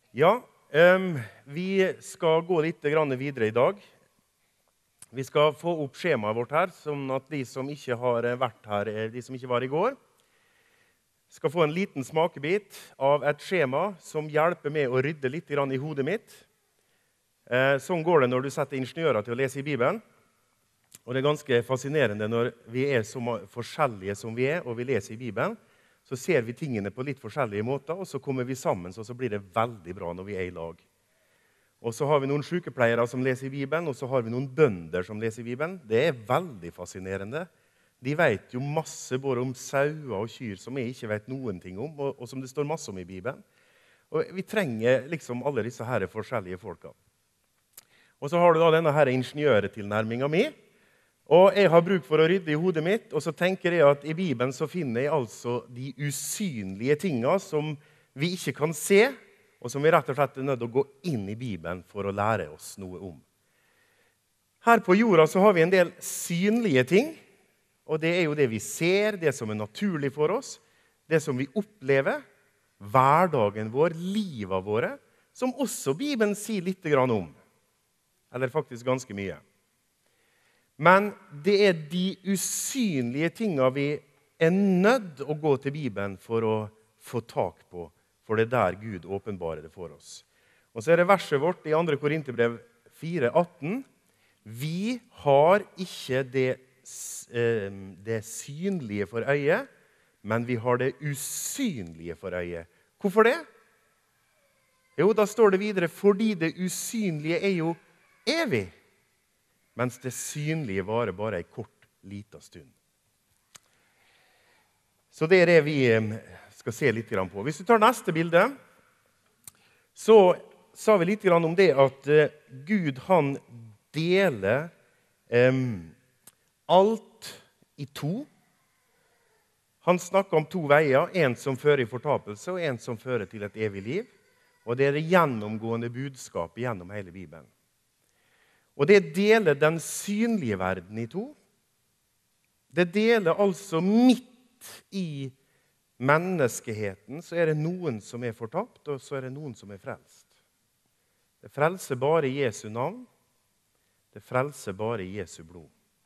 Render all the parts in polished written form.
Ja, vi skal gå litt videre i dag. Vi skal få opp skjemaet vårt her, sånn at de som ikke har vært her, de som ikke var i går, skal få en liten smakebit av et skjema som hjelper meg å rydde litt i hodet mitt. Sånn går det når du setter ingeniører til å lese i Bibelen. Og det er ganske fascinerende når vi er så forskjellige som vi er, og vi leser i Bibelen. Så ser vi tingene på litt forskjellige måter, og så kommer vi sammen, så blir det veldig bra når vi er i lag. Og så har vi noen sykepleiere som leser i Bibelen, og så har vi noen bønder som leser i Bibelen. Det er veldig fascinerende. De vet jo masse både om sauer og kyr som jeg ikke vet noen ting om, og som det står masse om i Bibelen. Og vi trenger liksom alle disse her forskjellige folka. Og så har du da denne her ingeniørtilnærmingen min. Og jeg har bruk for å rydde i hodet mitt, og så tenker jeg at i Bibelen så finner jeg altså de usynlige tingene som vi ikke kan se, og som vi rett og slett er nødt til å gå inn i Bibelen for å lære oss noe om. Her på jorda så har vi en del synlige ting, og det er jo det vi ser, det som er naturlig for oss, det som vi opplever, hverdagen vår, livet våre, som også Bibelen sier litt om, eller faktisk ganske mye. Men det er de usynlige tingene vi er nødt å gå til Bibelen for å få tak på, for det er der Gud åpenbarer det for oss. Og så er det verset vårt i 2. Korinterbrev 4,18. Vi har ikke det synlige for øyet, men vi har det usynlige for øyet. Hvorfor det? Jo, da står det videre, fordi det usynlige er jo evig, mens det synlige varer bare en kort, liten stund. Så det er det vi skal se litt på. Hvis du tar neste bilde, så sa vi litt om det at Gud han deler alt i to. Han snakker om to veier, en som fører i fortapelse og en som fører til et evig liv. Og det er det gjennomgående budskapet gjennom hele Bibelen. Og det deler den synlige verden i to. Det deler altså midt i menneskeheten, så er det noen som er fortapt, og så er det noen som er frelst. Det frelser bare i Jesu navn. Det frelser bare i Jesu blod.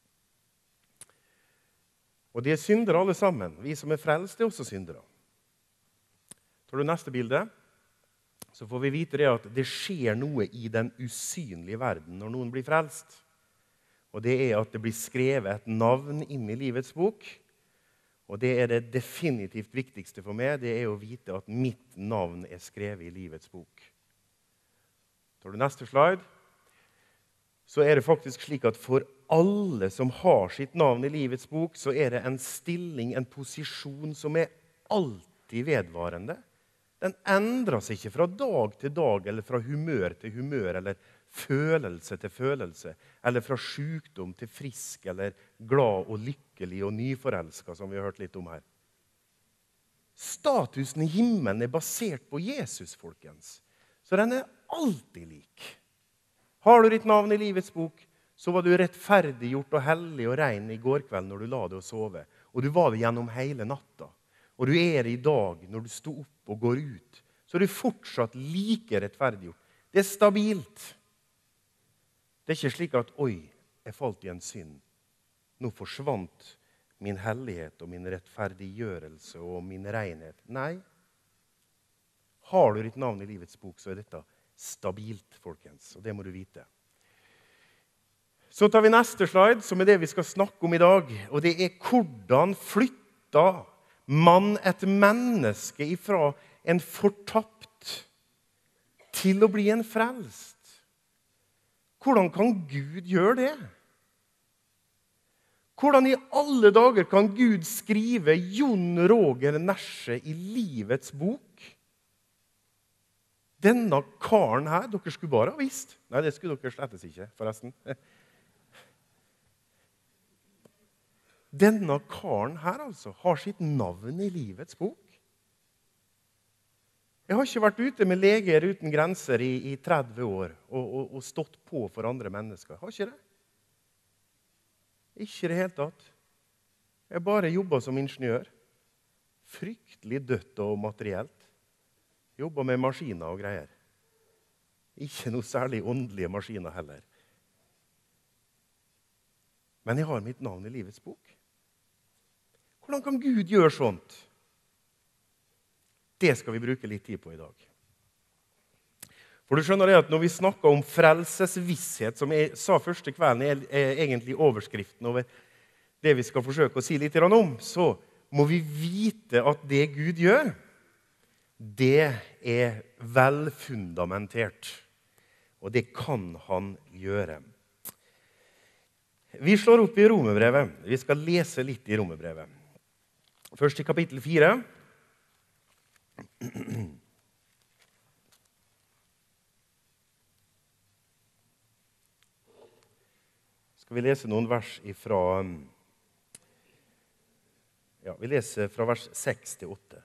Og de er syndere alle sammen. Vi som er frelst er også syndere. Tar du neste bilde? Så får vi vite det at det skjer noe i den usynlige verden når noen blir frelst. Og det er at det blir skrevet et navn inn i livets bok. Og det er det definitivt viktigste for meg, det er å vite at mitt navn er skrevet i livets bok. Tar du neste slide? Så er det faktisk slik at for alle som har sitt navn i livets bok, så er det en stilling, en posisjon som er alltid vedvarende. Den endrer seg ikke fra dag til dag, eller fra humør til humør, eller følelse til følelse, eller fra sykdom til frisk, eller glad og lykkelig og nyforelsket, som vi har hørt litt om her. Statusen i himmelen er basert på Jesus, folkens. Så den er alltid lik. Har du ditt navn i livets bok, så var du rettferdiggjort og hellig og ren i går kveld når du la deg å sove, og du var det gjennom hele natta. Og du er det i dag når du står opp og går ut, så er du fortsatt like rettferdiggjort. Det er stabilt. Det er ikke slik at, oi, jeg falt i en synd. Nå forsvant min hellighet og min rettferdiggjørelse og min renhet. Nei. Har du ditt navn i livets bok, så er dette stabilt, folkens. Og det må du vite. Så tar vi neste slide, som er det vi skal snakke om i dag. Og det er hvordan flytta mann et menneske ifra en fortapt til å bli en frelst. Hvordan kan Gud gjøre det? Hvordan i alle dager kan Gud skrive Jon Roger Nesje i livets bok? Denne karen her, dere skulle bare ha visst. Nei, det skulle dere slettes ikke, forresten. Denne karen her altså har sitt navn i livets bok. Jeg har ikke vært ute med Leger uten grenser i 30 år og stått på for andre mennesker. Har ikke det? Ikke det helt tatt. Jeg bare jobbet som ingeniør. Fryktelig dødt og materielt. Jobbet med maskiner og greier. Ikke noe særlig åndelige maskiner heller. Men jeg har mitt navn i livets bok. Hvordan kan Gud gjøre sånt? Det skal vi bruke litt tid på i dag. For du skjønner det at når vi snakker om frelsesvisshet, som jeg sa første kvelden, er egentlig overskriften over det vi skal forsøke å si litt om, så må vi vite at det Gud gjør, det er velfundamentert. Og det kan han gjøre. Vi slår opp i Romerbrevet. Vi skal lese litt i Romerbrevet. Først i kapittel 4. Skal vi lese noen vers ifra... Ja, vi leser fra vers 6 til 8.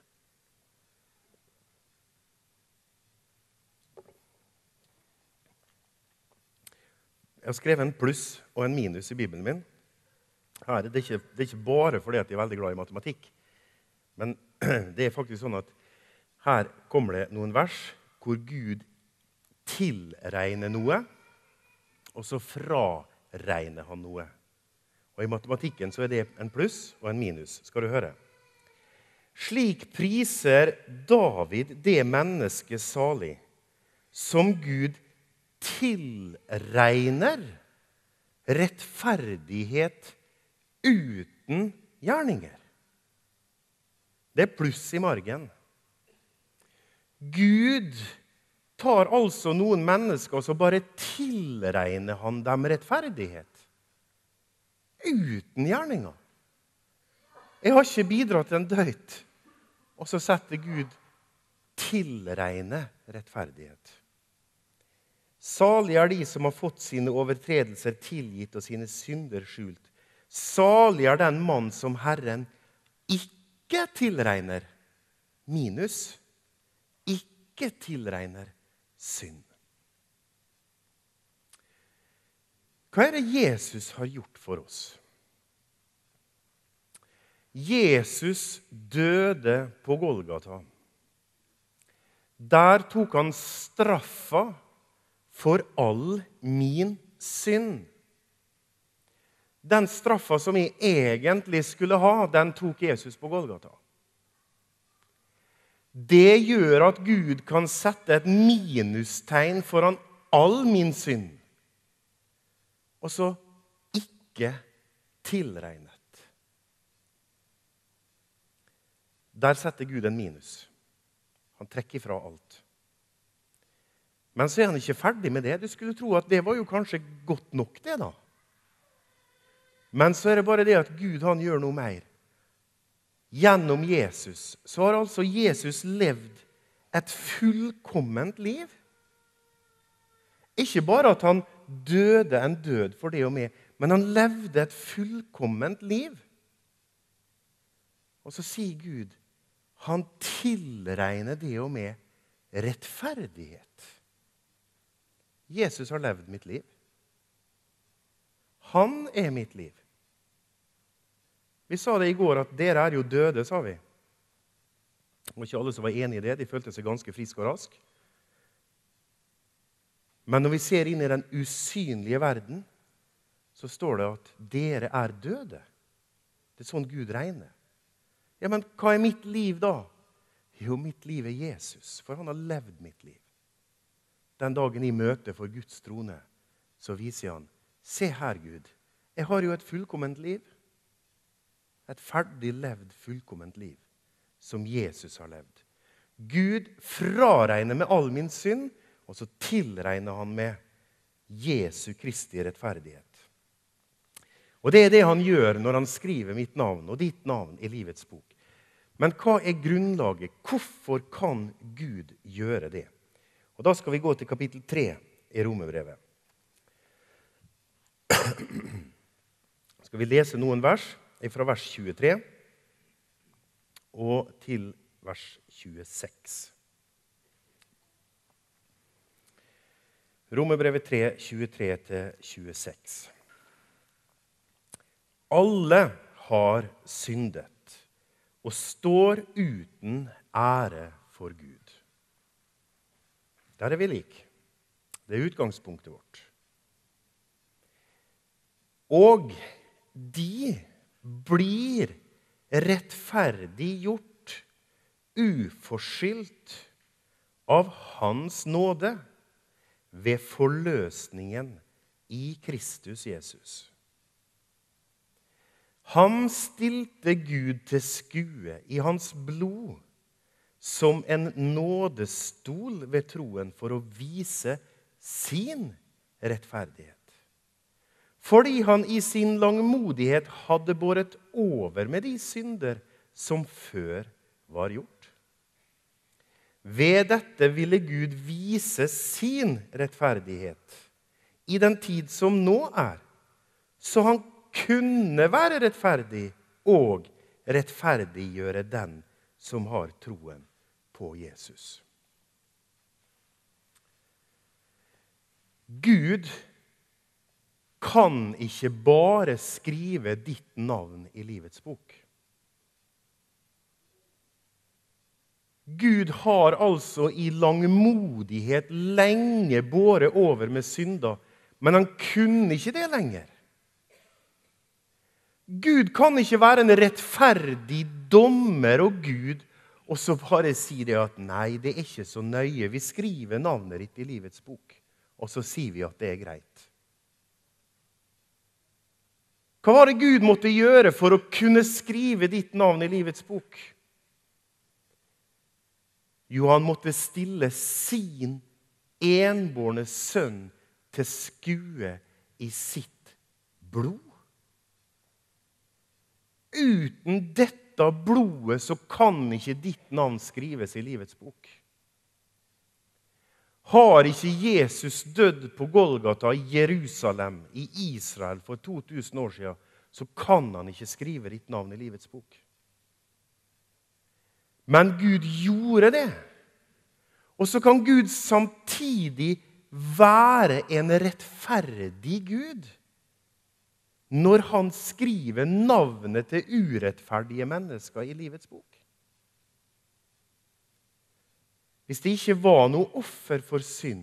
Jeg har skrevet en pluss og en minus i Bibelen min. Her er det ikke bare fordi at jeg er veldig glad i matematikk, men det er faktisk sånn at her kommer det noen vers hvor Gud tilregner noe, og så fraregner han noe. Og i matematikken så er det en pluss og en minus, skal du høre. Slik priser David det mennesket salig, som Gud tilregner rettferdighet uten gjerninger. Det er pluss i margen. Gud tar altså noen mennesker, og så bare tilregner han dem rettferdighet. Uten gjerninger. Jeg har ikke bidratt til en døyt, og så setter Gud tilregne rettferdighet. Salig er de som har fått sine overtredelser tilgitt og sine synder skjult. Salig er den mann som Herren ikke tilregner minus, ikke tilregner synd. Hva er det Jesus har gjort for oss? Jesus døde på Golgata. Der tok han straffa for all min synd. Den straffa som jeg egentlig skulle ha, den tok Jesus på Golgata. Det gjør at Gud kan sette et minustegn foran all min synd, og så ikke tilregnet. Der setter Gud en minus. Han trekker fra alt. Men så er han ikke ferdig med det. Du skulle tro at det var jo kanskje godt nok det da. Men så er det bare det at Gud han gjør noe mer. Gjennom Jesus så har altså Jesus levd et fullkomment liv. Ikke bare at han døde en død for det og meg, men han levde et fullkomment liv. Og så sier Gud, han tilregner det og meg rettferdighet. Jesus har levd mitt liv. Han er mitt liv. Vi sa det i går at dere er jo døde, sa vi. Og ikke alle som var enige i det, de følte seg ganske friske og raske. Men når vi ser inn i den usynlige verden, så står det at dere er døde. Det er sånn Gud regner. Ja, men hva er mitt liv da? Jo, mitt liv er Jesus, for han har levd mitt liv. Den dagen i møte for Guds trone, så viser han, se her Gud, jeg har jo et fullkomment liv. Et ferdig levd fullkomment liv, som Jesus har levd. Gud fraregner med all min synd, og så tilregner han med Jesu Kristi rettferdighet. Og det er det han gjør når han skriver mitt navn og ditt navn i livets bok. Men hva er grunnlaget? Hvorfor kan Gud gjøre det? Og da skal vi gå til kapittel 3 i Romerbrevet. Skal vi lese noen vers fra vers 23 og til vers 26. Romerbrevet 3, 23-26. Alle har syndet og står uten ære for Gud. Der er vi lik. Det utgangspunktet vårt. Og de blir rettferdiggjort uforskyldt av hans nåde ved forløsningen i Kristus Jesus. Han stilte Gud til skue i hans blod som en nådestol ved troen for å vise sin rettferdighet. Fordi han i sin langmodighet hadde båret over med de synder som før var gjort. Ved dette ville Gud vise sin rettferdighet i den tid som nå er, så han kunne være rettferdig og rettferdiggjøre den som har troen på Jesus. Gud kan ikke bare skrive ditt navn i livets bok. Gud har altså i langmodighet lenge båret over med synder, men han kunne ikke det lenger. Gud kan ikke være en rettferdig dommer og Gud, og så bare si det at nei, det er ikke så nøye. Vi skriver navnet ditt i livets bok, og så sier vi at det er greit. Hva var det Gud måtte gjøre for å kunne skrive ditt navn i livets bok? Jo, han måtte stille sin enbårne sønn til skue i sitt blod. Uten dette blodet så kan ikke ditt navn skrives i livets bok. Har ikke Jesus dødd på Golgata i Jerusalem, i Israel, for 2000 år siden, så kan han ikke skrive ditt navn i livets bok. Men Gud gjorde det. Og så kan Gud samtidig være en rettferdig Gud når han skriver navnet til urettferdige mennesker i livets bok. Hvis det ikke var noe offer for synd,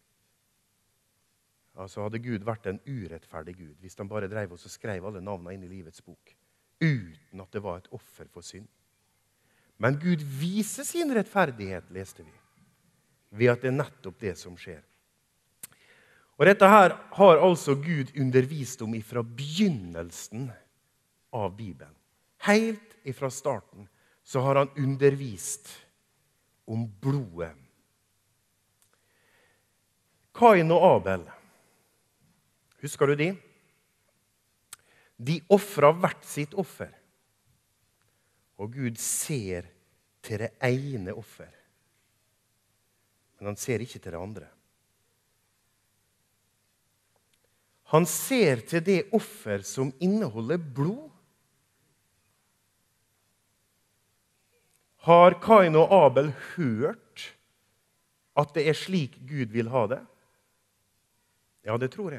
så hadde Gud vært en urettferdig Gud, hvis han bare drev og skrev alle navnene inn i livets bok, uten at det var et offer for synd. Men Gud viser sin rettferdighet, leste vi, ved at det er nettopp det som skjer. Og dette her har altså Gud undervist om ifra begynnelsen av Bibelen. Helt ifra starten så har han undervist om blodet. Kain og Abel, husker du de? De offret hvert sitt offer. Og Gud ser til det ene offer. Men han ser ikke til det andre. Han ser til det offer som inneholder blod. Har Kain og Abel hørt at det er slik Gud vil ha det? Ja, det tror jeg.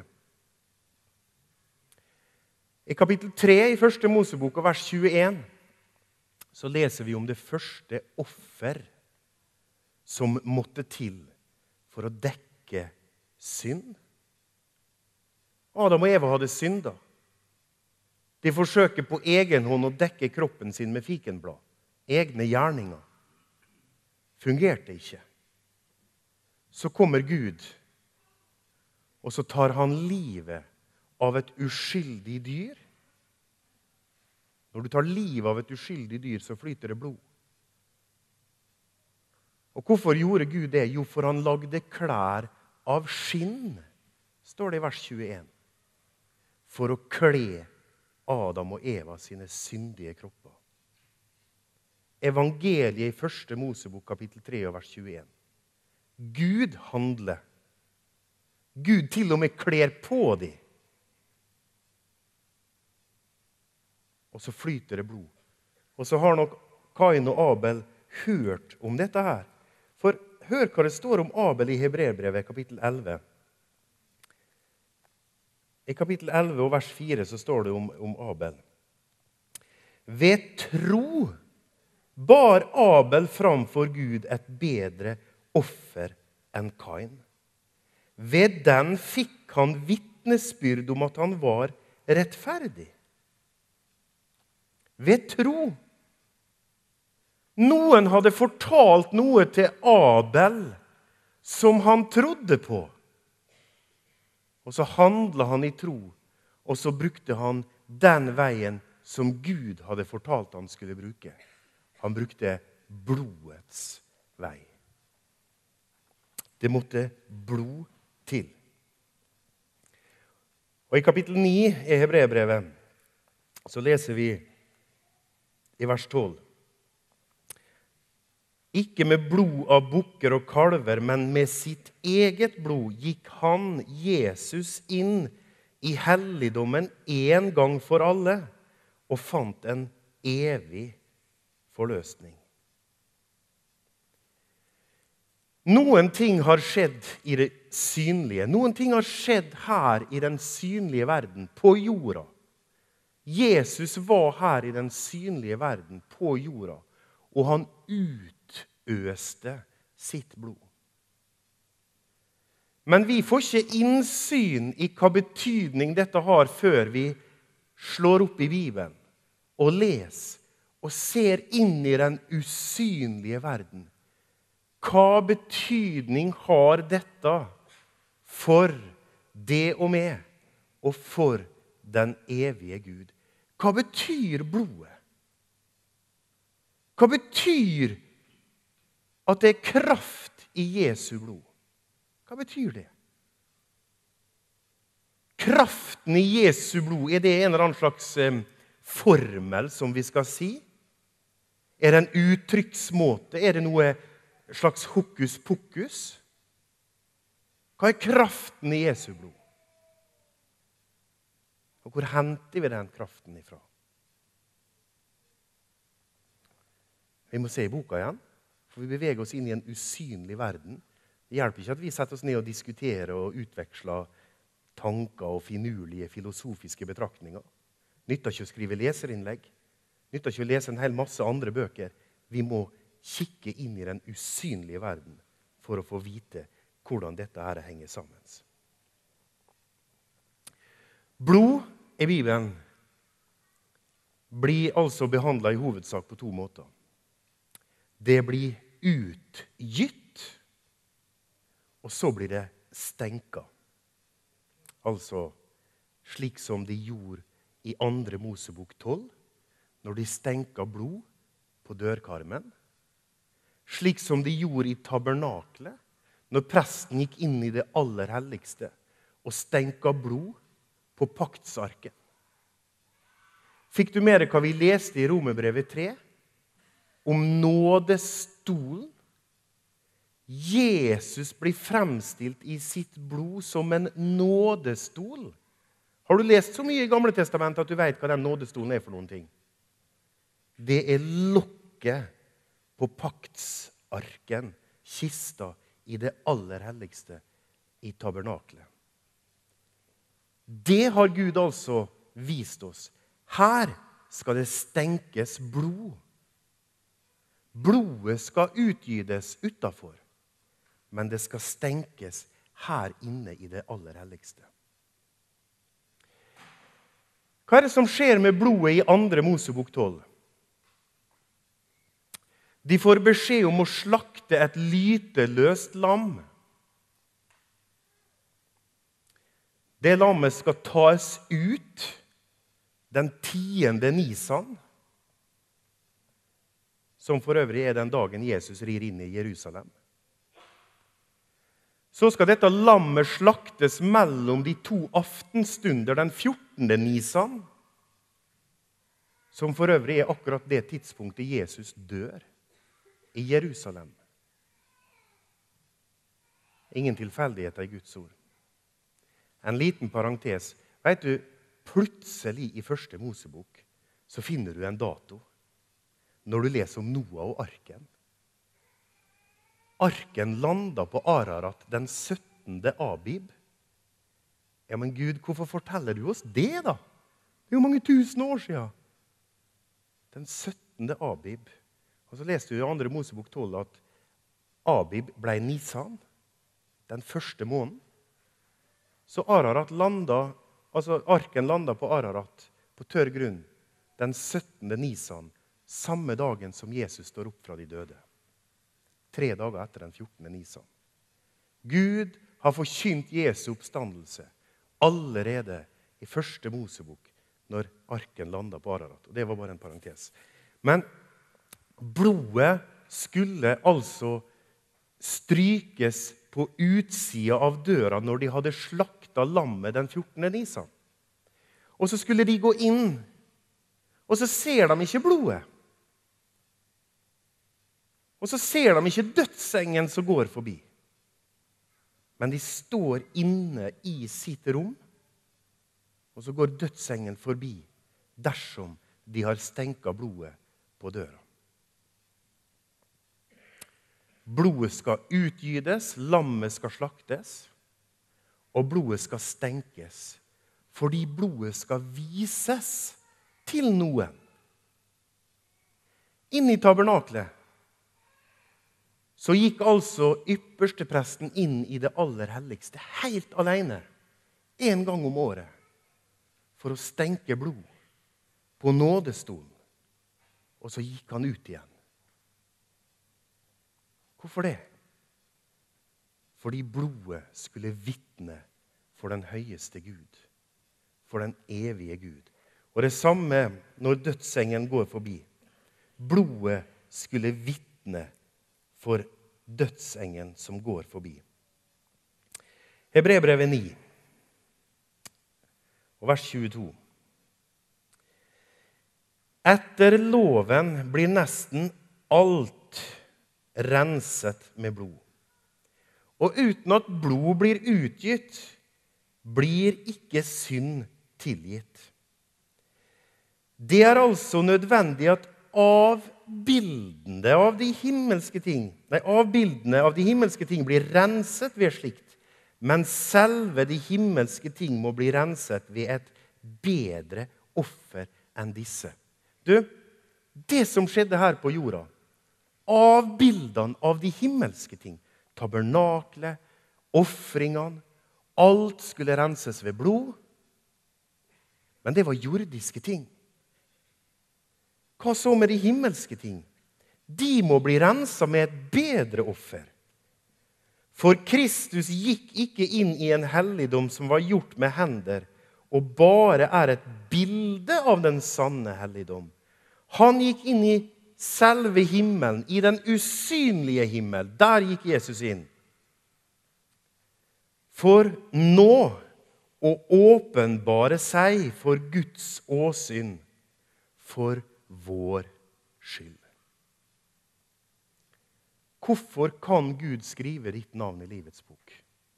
I kapittel 3 i første Mosebok og vers 21 så leser vi om det første offer som måtte til for å dekke synd. Adam og Eva hadde synda. De forsøker på egen hånd å dekke kroppen sin med fikenblad. Egne gjerninger. Fungerte ikke. Så kommer Gud, og så tar han livet av et uskyldig dyr. Når du tar livet av et uskyldig dyr, så flyter det blod. Og hvorfor gjorde Gud det? Jo, for han lagde klær av skinn, står det i vers 21. For å kle Adam og Eva sine syndige kropper. Evangeliet i første Mosebok kapittel 3 og vers 21. Gud handler. Gud til og med kler på dem. Og så flyter det blod. Og så har nok Kain og Abel hørt om dette her. For hør hva det står om Abel i Hebreerbrevet kapittel 11. I kapittel 11 og vers 4 så står det om Abel. Ved tro bar Abel framfor Gud et bedre offer enn Kain. Ved den fikk han vitnesbyrd om at han var rettferdig. Ved tro. Noen hadde fortalt noe til Abel som han trodde på. Og så handlet han i tro, og så brukte han den veien som Gud hadde fortalt han skulle bruke. Han brukte blodets vei. Det måtte blod til. Og i kapittel 9 i Hebreerbrevet så leser vi i vers 12. Ikke med blod av bukker og kalver, men med sitt eget blod gikk han, Jesus, inn i helligdommen en gang for alle, og fant en evig forløsning. Noen ting har skjedd i det synlige. Noen ting har skjedd her i den synlige verden, på jorda. Jesus var her i den synlige verden, på jorda, og han utøste sitt blod. Men vi får ikke innsyn i hva betydning dette har før vi slår opp i Bibelen og leser og ser inn i den usynlige verden. Hva betydning har dette for det og meg og for den evige Gud? Hva betyr blodet? Hva betyr at det er kraft i Jesu blod? Hva betyr det? Kraften i Jesu blod, er det en eller annen slags formel som vi skal si? Er det en uttrykksmåte? Er det noe slags hokus pokus? Hva er kraften i Jesu blod? Og hvor henter vi den kraften ifra? Vi må se i boka igjen, for vi beveger oss inn i en usynlig verden. Det hjelper ikke at vi setter oss ned og diskuterer og utveksler tanker og finurlige filosofiske betraktninger. Nytter ikke å skrive leserinnlegg. Nytter ikke å lese en hel masse andre bøker. Vi må kikke inn i den usynlige verden for å få vite hvordan dette her henger sammen. Blod i Bibelen blir altså behandlet i hovedsak på to måter. Det blir utgytt, og så blir det stenka. Altså slik som de gjorde i 2. Mosebok 12, når de stenka blod på dørkarmen. Slik som de gjorde i tabernaklet, når presten gikk inn i det aller helligste og stenka blod på paktsarken. Fikk du med deg hva vi leste i Romerbrevet 3? Om nådestolen. Jesus blir fremstilt i sitt blod som en nådestol. Har du lest så mye i Gamle Testamentet at du vet hva den nådestolen er for noen ting? Det er lokket på paktsarken, kista i det aller helligste i tabernaklet. Det har Gud altså vist oss. Her skal det stenkes blod. Blodet skal utgytes utenfor, men det skal stenkes her inne i det aller helligste. Hva er det som skjer med blodet i 2. Mosebok 12? De får beskjed om å slakte et lyteløst lam. Det lammet skal tas ut den 10. Nisan, som for øvrig er den dagen Jesus rir inn i Jerusalem. Så skal dette lammet slaktes mellom de 2 aftenstunder den 14. Nisan, som for øvrig er akkurat det tidspunktet Jesus dør i Jerusalem. Ingen tilfeldigheter i Guds ord. En liten parentes. Vet du, plutselig i 1. Mosebok så finner du en dato når du leser om Noah og arken. Arken landet på Ararat den 17. Abib. Ja, men Gud, hvorfor forteller du oss det da? Det er jo mange tusen år siden. Den 17. Abib. Og så leste du i 2. Mosebok 12 at Abib ble Nisan, den første måneden. Så arken landet på Ararat, på tørr grunn, den 17. Nisan, samme dagen som Jesus står opp fra de døde. 3 dager etter den 14. Nisan. Gud har forkynt Jesu oppstandelse allerede i første Mosebok, når arken landet på Ararat. Og det var bare en parentes. Men blodet skulle altså strykes på utsida av døra når de hadde slakta lammet den 14. Nisan. Og så skulle de gå inn, og så ser de ikke blodet. Og så ser de ikke dødsengen som går forbi. Men de står inne i sitt rom, og så går dødsengen forbi dersom de har stenket blodet på døra. Blodet skal utgytes, lammet skal slaktes, og blodet skal stenkes, fordi blodet skal vises til noen. Inn i tabernaklet så gikk altså ypperstepresten inn i det aller helligste, helt alene, en gang om året, for å stenke blod på nådestolen. Og så gikk han ut igjen. Hvorfor det? Fordi blodet skulle vitne for den høyeste Gud, for den evige Gud. Og det samme når dødsengen går forbi. Blodet skulle vitne for dødsengen som går forbi. Hebreerbrevet 9, og vers 22. Etter loven blir nesten alt renset med blod. Og uten at blod blir utgitt, blir ikke synd tilgitt. Det er altså nødvendig at avbildene av de himmelske ting blir renset ved slikt, men selve de himmelske ting må bli renset ved et bedre offer enn disse. Det som skjedde her på jorda, avbildene av de himmelske ting, tabernaklet, offringene, alt skulle renses ved blod, men det var jordiske ting. Hva så med de himmelske ting? De må bli renset med et bedre offer. For Kristus gikk ikke inn i en helligdom som var gjort med hender, og bare er et bilde av den sanne helligdom. Han gikk inn i selve himmelen, i den usynlige himmel. Der gikk Jesus inn. For nå å åpenbare seg for Guds åsyn, for vår skyld. Hvorfor kan Gud skrive ditt navn i livets bok?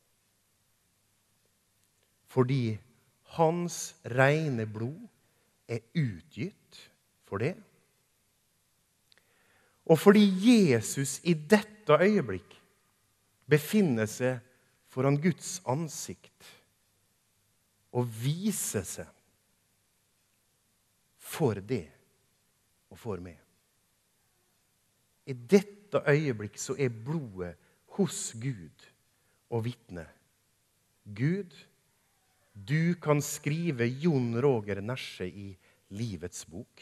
Fordi hans rene blod er utgitt for det. Og fordi Jesus i dette øyeblikk befinner seg foran Guds ansikt og viser seg for det og for meg. I dette øyeblikk så er blodet hos Gud og vitne. Gud, du kan skrive Jon Roger Nesje i livets bok.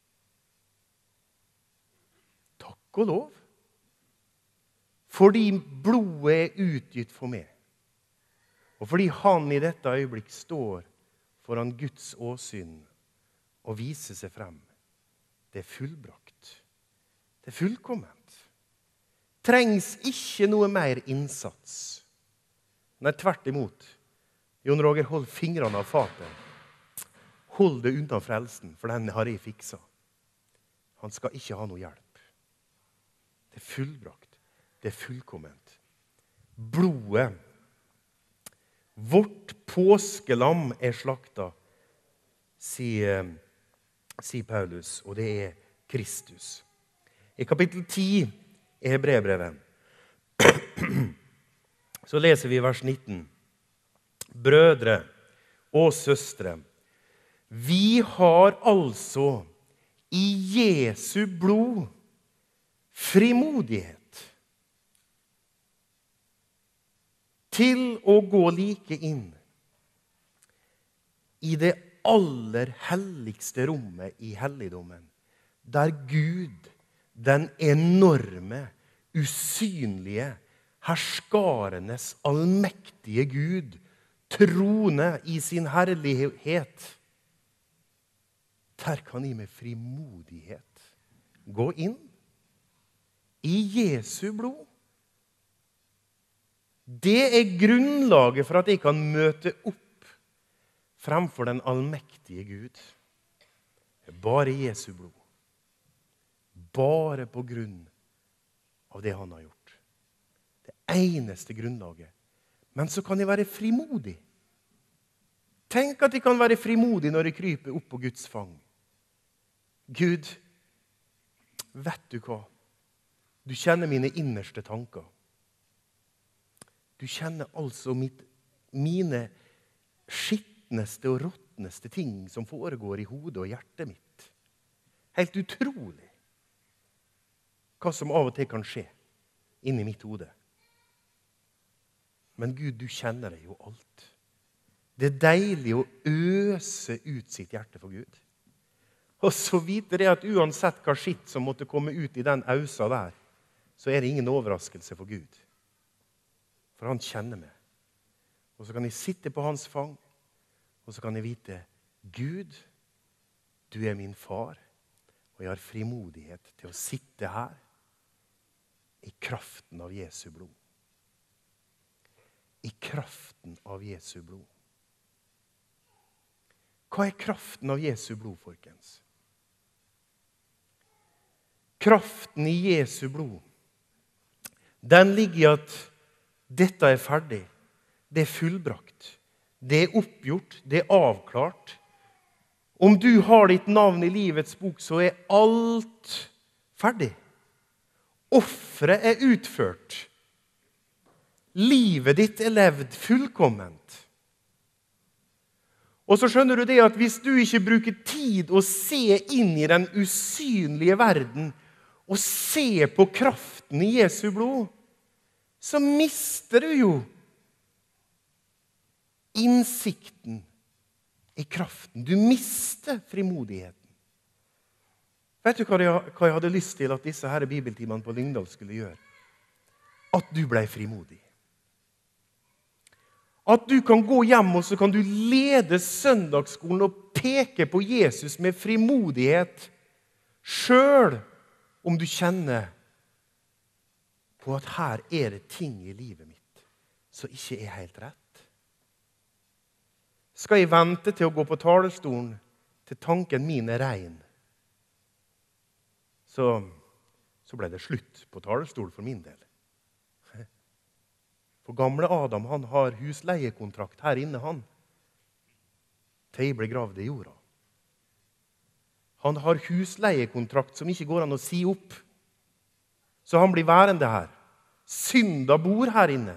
Takk og lov. Fordi blodet er utgitt for meg. Og fordi han i dette øyeblikk står foran Guds åsyn og viser seg frem. Det er fullbrakt. Det er fullkomment. Trengs ikke noe mer innsats. Nei, tvert imot. Jon Roger, hold fingrene av fatet. Hold det unna frelsen, for den har jeg fiksa. Han skal ikke ha noe hjelp. Det er fullbrakt. Det er fullkomment. Blodet, vårt påskelam er slakta, sier Paulus, og det er Kristus. I kapittel 10 i Hebreerbrevet så leser vi vers 19. Brødre og søstre, vi har altså i Jesu blod frimodighet til å gå like inn i det aller helligste rommet i helligdommen, der Gud, den enorme, usynlige, herskarenes allmektige Gud, trone i sin herlighet. Der kan jeg med frimodighet gå inn i Jesu blod. Det grunnlaget for at jeg kan møte opp fremfor den allmektige Gud. Bare Jesu blod. Bare på grunn av det han har gjort. Det eneste grunnlaget. Men så kan jeg være frimodig. Tenk at jeg kan være frimodig når jeg kryper opp på Guds fang. Gud, vet du hva? Du kjenner mine innerste tanker. Du kjenner altså mine skittneste og råttneste ting som foregår i hodet og hjertet mitt. Helt utrolig hva som av og til kan skje inni mitt hode. Men Gud, du kjenner det jo alt. Det er deilig å øse ut sitt hjerte for Gud. Og så vite det at uansett hva skitt som måtte komme ut i den ausa der, så er det ingen overraskelse for Gud. For han kjenner meg. Og så kan jeg sitte på hans fang, og så kan jeg vite, Gud, du er min far, og jeg har frimodighet til å sitte her i kraften av Jesu blod. I kraften av Jesu blod. Hva er kraften av Jesu blod, folkens? Kraften i Jesu blod, den ligger i at dette er ferdig, det er fullbrakt, det er oppgjort, det er avklart. Om du har ditt navn i livets bok, så er alt ferdig. Offeret er utført. Livet ditt er levd fullkomment. Og så skjønner du det at hvis du ikke bruker tid å se inn i den usynlige verden, og se på kraften i Jesu blod, så mister du jo innsikten i kraften. Du mister frimodigheten. Vet du hva jeg hadde lyst til at disse her bibeltimene på Lyngdal skulle gjøre? At du ble frimodig. At du kan gå hjem og så kan du lede søndagsskolen og peke på Jesus med frimodighet, selv om du kjenner på at her er det ting i livet mitt som ikke er helt rett. Skal jeg vente til å gå på talerstolen til tanken min er rein, så ble det slutt på talerstol for min del. For gamle Adam, han har husleiekontrakt her inne, han. Til jeg ble gravd i jorda. Han har husleiekontrakt som ikke går an å si opp. Så han blir værende her. Synda bor her inne.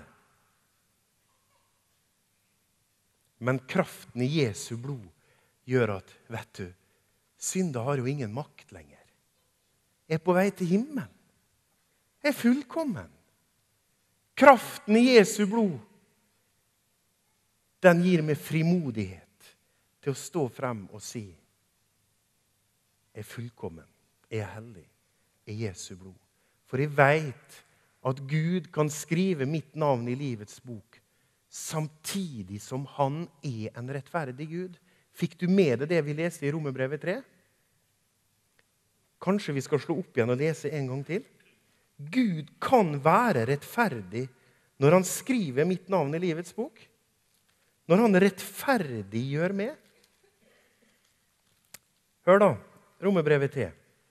Men kraften i Jesu blod gjør at, vet du, synda har jo ingen makt lenger. Jeg er på vei til himmelen. Jeg er fullkommen. Kraften i Jesu blod, den gir meg frimodighet til å stå frem og si, jeg er fullkommen, jeg er hellig, i Jesu blod. For jeg vet at Gud kan skrive mitt navn i livets bok, samtidig som han er en rettferdig Gud. Fikk du med deg det vi leste i Romerbrevet 3? Kanskje vi skal slå opp igjen og lese en gang til? Gud kan være rettferdig når han skriver mitt navn i livets bok. Når han rettferdig gjør meg. Hør da, Romerbrevet 3.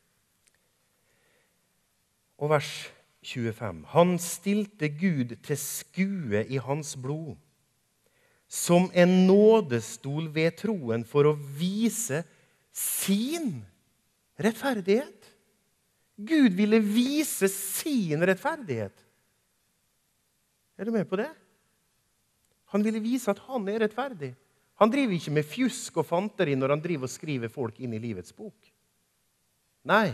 Og vers 25. Han stilte Gud til skue i hans blod, som en nådestol ved troen for å vise sin rettferdighet. Gud ville vise sin rettferdighet. Er du med på det? Han ville vise at han er rettferdig. Han driver ikke med fjusk og fanteri når han driver og skriver folk inn i livets bok. Nei.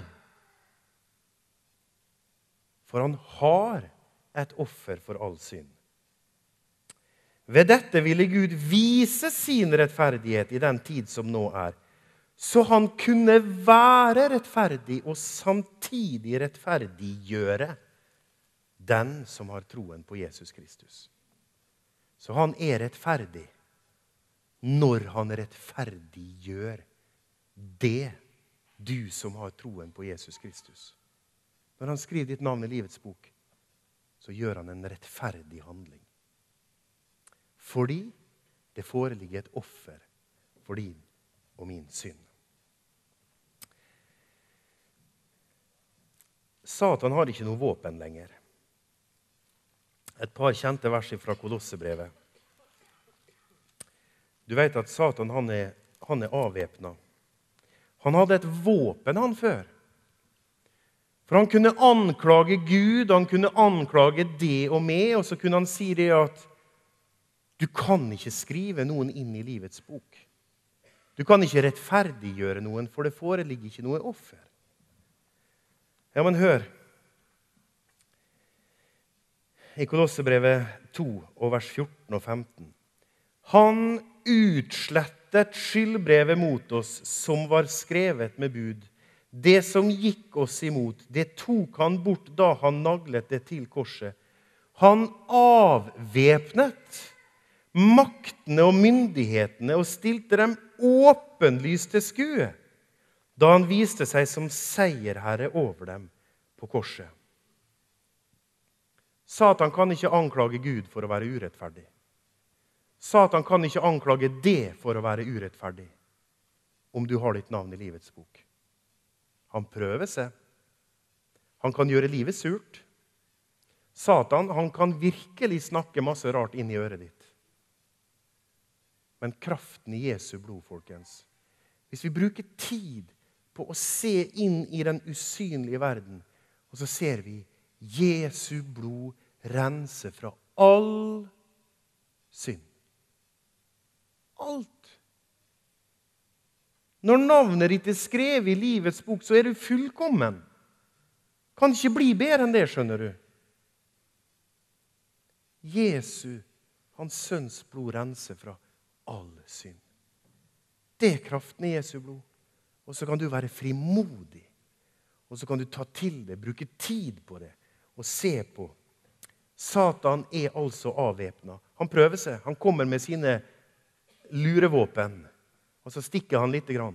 For han har et offer for all synd. Ved dette ville Gud vise sin rettferdighet i den tid som nå er, så han kunne være rettferdig og samtidig rettferdiggjøre den som har troen på Jesus Kristus. Så han er rettferdig når han rettferdiggjør det, du som har troen på Jesus Kristus. Når han skriver ditt navn i livets bok, så gjør han en rettferdig handling. Fordi det foreligger et offer for din og min synd. Satan har ikke noe våpen lenger. Et par kjente vers fra Kolossebrevet. Du vet at Satan han er avvæpnet. Han hadde et våpen han før. For han kunne anklage Gud, han kunne anklage det og meg, og så kunne han si det at du kan ikke skrive noen inn i livets bok. Du kan ikke rettferdiggjøre noen, for det foreligger ikke noe offer. Ja, men hør. I Kolossebrevet 2, og vers 14 og 15. Han utslettet skyldbrevet mot oss som var skrevet med bud. Det som gikk oss imot, det tok han bort da han naglet det til korset. Han avvæpnet maktene og myndighetene og stilte dem åpenlyst til skue, da han viste seg som seierherre over dem på korset. Satan kan ikke anklage Gud for å være urettferdig. Satan kan ikke anklage det for å være urettferdig, om du har ditt navn i livets bok. Han prøver seg. Han kan gjøre livet surt. Satan, han kan virkelig snakke masse rart inn i øret ditt. Men kraften i Jesu blod, folkens. Hvis vi bruker tid på å se inn i den usynlige verden, og så ser vi Jesu blod rense fra all synd. Alt. Når navnet ditt er skrevet i livets bok, så er du fullkommen. Kan ikke bli bedre enn det, skjønner du. Jesu, hans sønns blod, renser fra all synd. Det er kraften i Jesu blod. Og så kan du være frimodig. Og så kan du ta til det, bruke tid på det, og se på. Satan er altså avvæpnet. Han prøver seg. Han kommer med sine lurevåpen. Og så stikker han litt grann.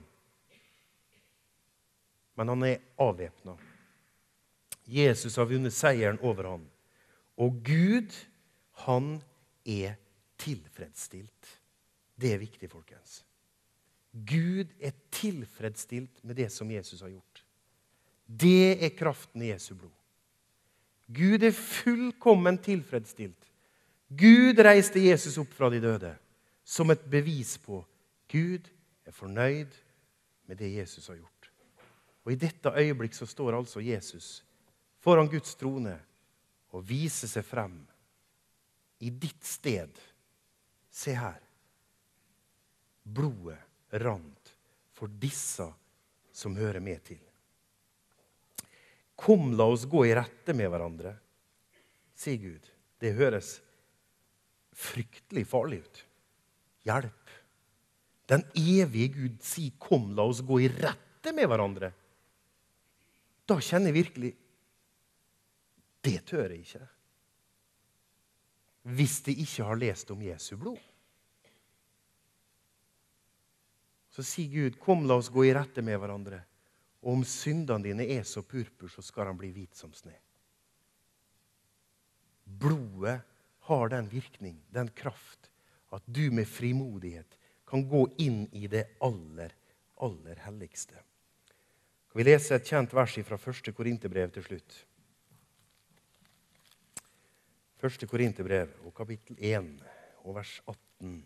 Men han er avvæpnet. Jesus har vunnet seieren over han. Og Gud, han er tilfredsstilt. Det er viktig, folkens. Gud er tilfredsstilt med det som Jesus har gjort. Det er kraften i Jesu blod. Gud er fullkommen tilfredsstilt. Gud reiste Jesus opp fra de døde som et bevis på Gud er fornøyd med det Jesus har gjort. Og i dette øyeblikk så står altså Jesus foran Guds trone og viser seg frem i ditt sted. Se her. Blodet rant for disse som hører med til. Kom, la oss gå i rette med hverandre, sier Gud. Det høres fryktelig farlig ut. Hjelp. Den evige Gud sier, kom, la oss gå i rette med hverandre. Da kjenner jeg virkelig, det tør jeg ikke. Hvis de ikke har lest om Jesu blod. Så sier Gud, kom, la oss gå i rette med hverandre. Og om syndene dine er så purpur, så skal han bli hvit som sne. Blodet har den virkning, den kraft, at du med frimodighet kan gå inn i det aller, aller helligste. Kan vi lese et kjent vers fra 1. Korinterbrev til slutt? 1. Korinterbrev, og kapittel 1, og vers 18.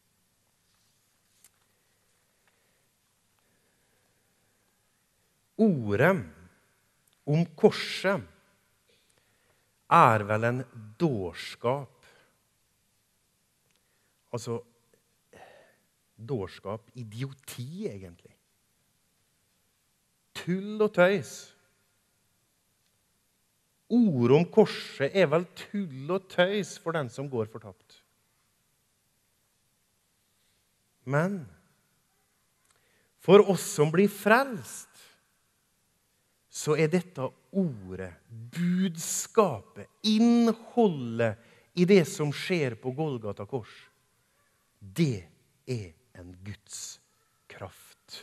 Ordet om korset er vel en dårskap. Altså, dårskap, idioti egentlig. Tull og tøys. Ordet om korset er vel tull og tøys for den som går fortapt. Men for oss som blir frelst, så dette ordet, budskapet, innholdet i det som skjer på Golgata kors, det en Guds kraft.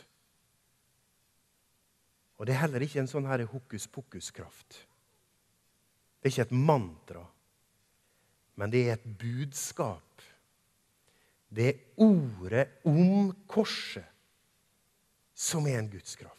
Og det heller ikke en sånn her hokus-pokus-kraft. Det ikke et mantra, men det et budskap. Det ordet om korset som en Guds kraft.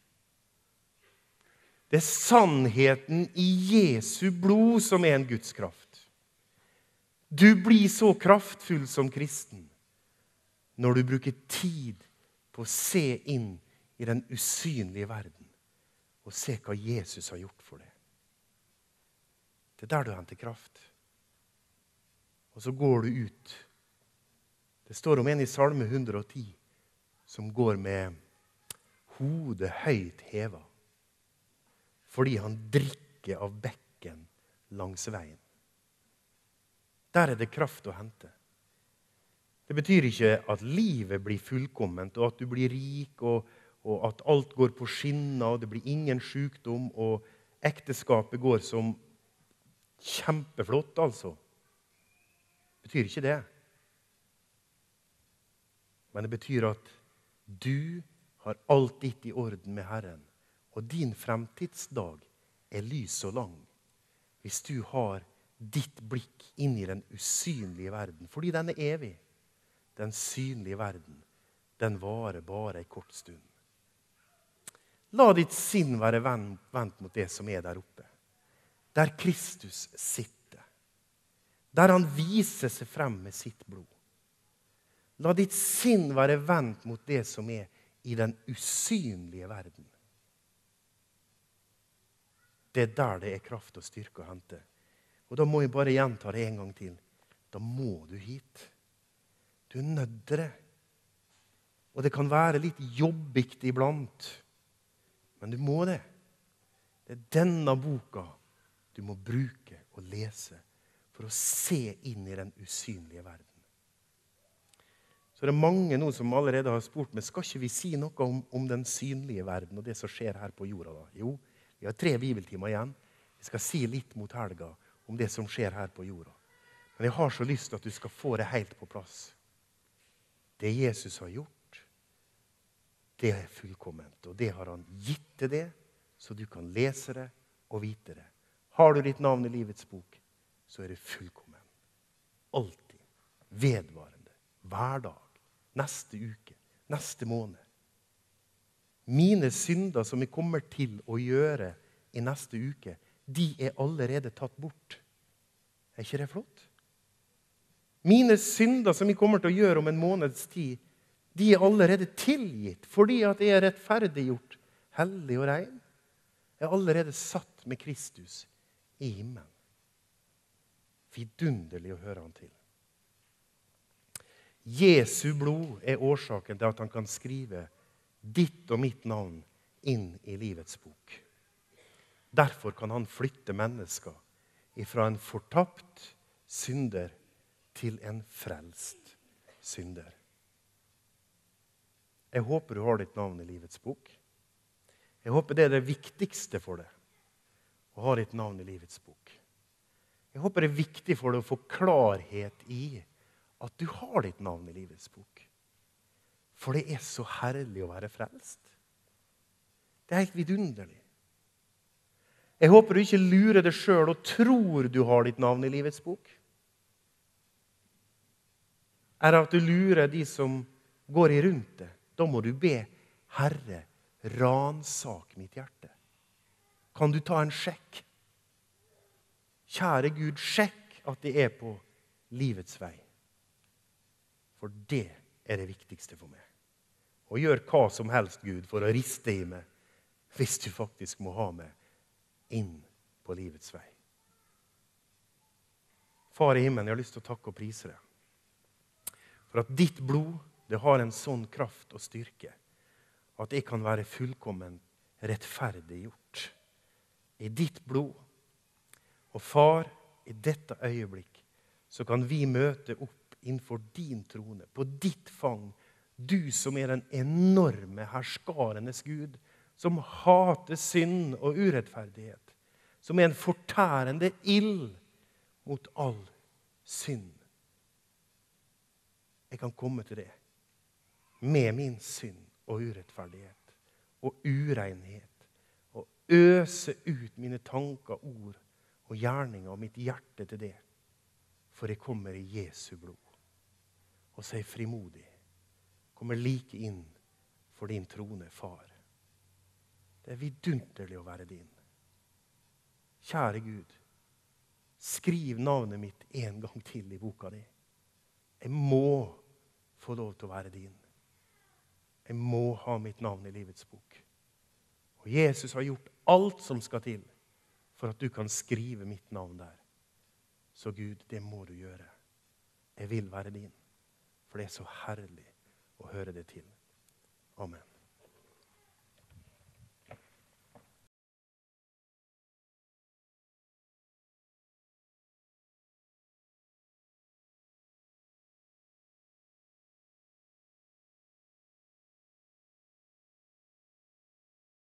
Det sannheten i Jesu blod som en Guds kraft. Du blir så kraftfull som kristen når du bruker tid på å se inn i den usynlige verden og se hva Jesus har gjort for deg. Det der du henter kraft. Og så går du ut. Det står om en i Salme 110 som går med hodet høyt hevet, fordi han drikker av bekken langs veien. Der det kraft å hente. Det betyr ikke at livet blir fullkomment, og at du blir rik, og at alt går på skinner, og det blir ingen sykdom, og ekteskapet går som kjempeflott, altså. Det betyr ikke det. Men det betyr at du har alt ditt i orden med Herren, og din fremtidsdag lys og lang hvis du har ditt blikk inn i den usynlige verden. Fordi den evig. Den synlige verden, den varer bare en kort stund. La ditt sinn være vendt mot det som der oppe. Der Kristus sitter. Der han viser seg frem med sitt blod. La ditt sinn være vendt mot det som i den usynlige verden. Det der det kraft og styrke å hente. Og da må jeg bare gjenta det en gang til. Da må du hit. Du nødt til det. Og det kan være litt jobbigt iblant. Men du må det. Det denne boka du må bruke og lese for å se inn i den usynlige verden. Så det mange nå som allerede har spurt meg, skal ikke vi si noe om den synlige verden og det som skjer her på jorda da? Jo, vi har 3 bibeltimer igjen. Vi skal si litt mot helga om det som skjer her på jorda. Men jeg har så lyst til at du skal få det helt på plass. Det Jesus har gjort, det fullkomment. Og det har han gitt til det, så du kan lese det og vite det. Har du ditt navn i livets bok, så det fullkommen. Alltid. Vedvarende. Hver dag. Neste uke. Neste måned. Mine synder som jeg kommer til å gjøre i neste uke, de allerede tatt bort. Ikke det flott? Mine synder som jeg kommer til å gjøre om en måneds tid, de allerede tilgitt, fordi at jeg rettferdiggjort, hellig og rein. Jeg allerede satt med Kristus i himmelen. Vidunderlig å høre han til. Jesu blod årsaken til at han kan skrive ditt og mitt navn inn i livets bok. Derfor kan han flytte mennesker ifra en fortapt synder til en frelst synder. Jeg håper du har ditt navn i livets bok. Jeg håper det det viktigste for deg, å ha ditt navn i livets bok. Jeg håper det viktig for deg å få klarhet i at du har ditt navn i livets bok. For det så herlig å være frelst. Det helt vidunderlig. Jeg håper du ikke lurer deg selv og tror du har ditt navn i livets bok. Det at du lurer de som går i rundt det, da må du be, Herre, ransak mitt hjerte. Kan du ta en sjekk? Kjære Gud, sjekk at det på livets vei. For det det viktigste for meg. Og gjør hva som helst, Gud, for å riste i meg, hvis du faktisk må ha meg inn på livets vei. Far i himmelen, jeg har lyst til å takke og prise deg. For at ditt blod, det har en sånn kraft og styrke, at jeg kan være fullkommen rettferdiggjort i ditt blod. Og far, i dette øyeblikk, så kan vi møte opp innenfor din trone, på ditt fang, Du som er den enorme herskarenes Gud, som hater synd og urettferdighet, som er en fortærende ild mot all synd. Jeg kan komme til det med min synd og urettferdighet og urenhet og øse ut mine tanker, ord og gjerninger og mitt hjerte til det. For jeg kommer i Jesu blod. Og så er jeg frimodig. Kommer like inn for din trone, far. Det er vidunderlig å være din. Kjære Gud, skriv navnet mitt en gang til i boka di. Jeg må få lov til å være din. Jeg må ha mitt navn i livets bok. Og Jesus har gjort alt som skal til for at du kan skrive mitt navn der. Så Gud, det må du gjøre. Jeg vil være din, for det er så herlig å høre det til.